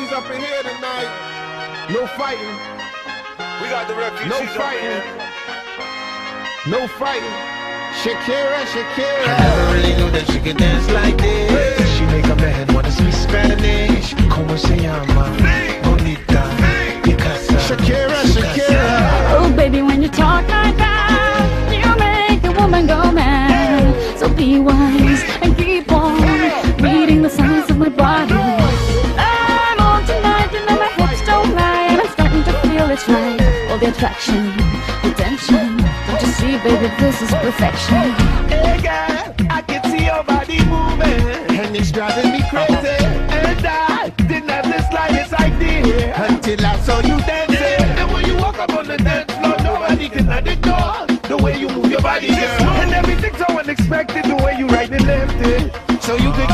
refugees up in here tonight. No fighting. We got the refugees. No fighting. No fighting. Shakira, Shakira. I never really knew that she could dance like this. Hey. She make a man wanna speak Spanish. Como se llama? Bonita. Picasa. Shakira, Shakira. Oh baby, when you talk like that, you make a woman go mad. So be wise and keep on reading the signs of my body. I'm on tonight, you know my hips don't lie, and I'm starting to feel it's right. All the attraction, the tension. Don't you see, baby, this is perfection. Hey girl, I can see your body moving, And it's driving me crazy. and I didn't have the slightest idea Until I saw you dancing. And when you walk up on the dance floor, nobody can ignore the way you move your body, girl. And everything's so unexpected, the way you right and left it. So you could